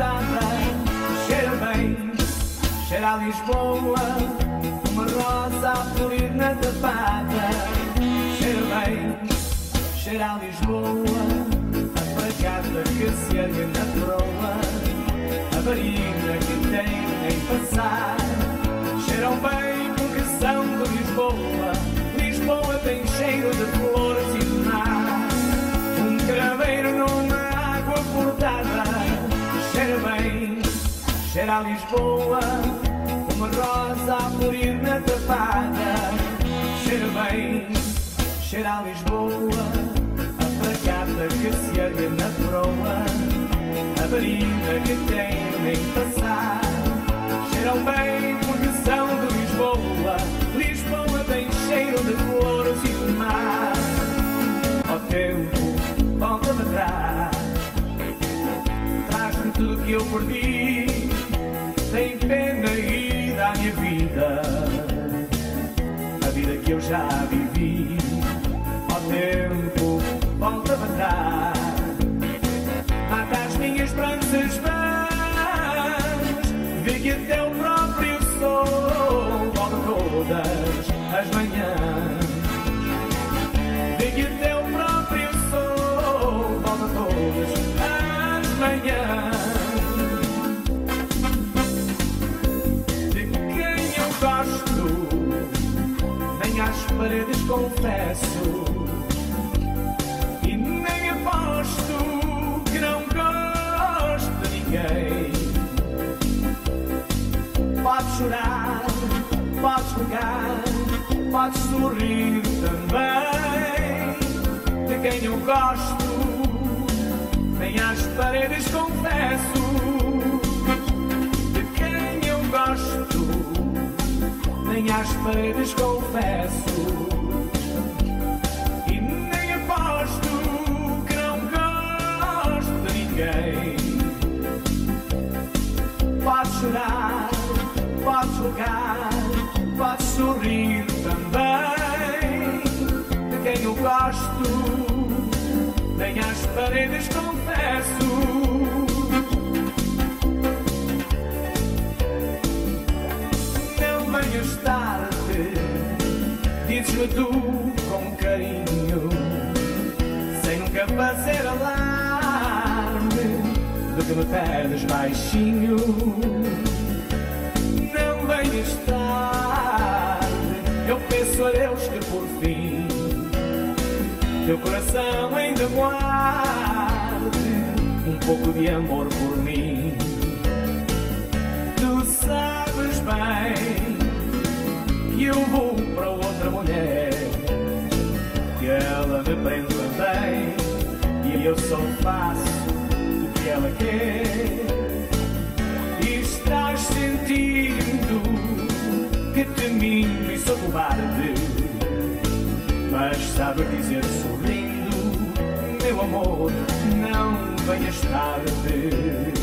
portada. Cheira bem, cheira a Lisboa, uma rosa a florir na tapada. Cheira bem, cheira a Lisboa, a fragata que se ergue na proa, a varina que tem em passar. Cheiram bem porque são de Lisboa. Lisboa tem cheiro de flores e de mar. Um craveiro numa água portada. Cheira bem, cheira a Lisboa, uma rosa a florir na tapada. Cheira bem, cheira a Lisboa, a fragata que se ergue na proa, a varina que tem em passar. Cheiram bem porque são de Lisboa. Lisboa tem cheiro de flores e de mar. Ó tempo, volta-me atrás, traz-me tudo que eu perdi. Tem pena e dá a minha vida, a vida que eu já vivi. Ó tempo, volta-me atrás, mata as minhas esperanças vãs. Vê que até o próprio sol volta todas as manhãs. Vê que até o próprio sol volta todas as manhãs. De quem eu gosto, nem às paredes confesso, e nem aposto que não gosto de ninguém. Podes chorar, podes regar, podes sorrir também. De quem eu gosto, nem às paredes confesso. De quem eu gosto, nem às paredes confesso, e nem aposto que não gosto de ninguém. Podes chorar, podes jogar, podes sorrir também. De quem eu gosto, nem às paredes confesso. Não venhas tarde, dizes-me tu com carinho, sem nunca fazer alarme do que me pedes baixinho. Não venhas tarde, eu peço a Deus que por fim teu coração ainda guarde um pouco de amor por mim. Tu sabes bem que eu vou para outra mulher, que ela me prende também, e eu só faço o que ela quer. E estás sentindo que te minto e sou cobarde, mas sabes dizer sorrindo, meu amor, não venhas tarde.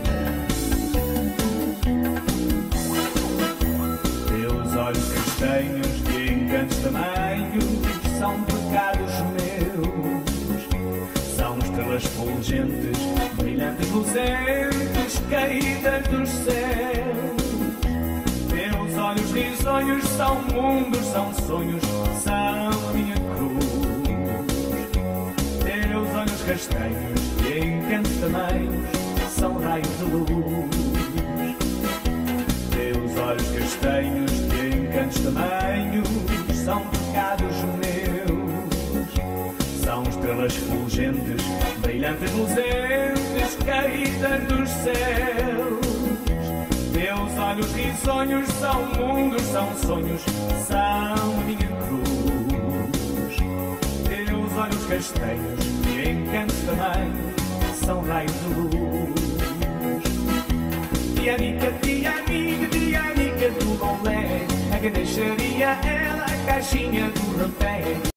Teus olhos castanhos de encantos tamanhos são pecados meus, são estrelas fulgentes, brilhantes luzentes, caídas dos céus. Teus olhos risonhos são mundos, são sonhos, são minha cruz. Teus olhos castanhos de encantos tamanhos são raios de luz. Teus olhos castanhos de encantos tamanhos são pecados meus, são estrelas fulgentes, brilhantes luzentes, caídas dos céus. Teus olhos risonhos são mundos, são sonhos, são minha cruz. Teus olhos castanhos de encantos tamanhos são raios de luz. Dianica, dianica, dianica do bolé, a que deixaria ela a caixinha do rapé.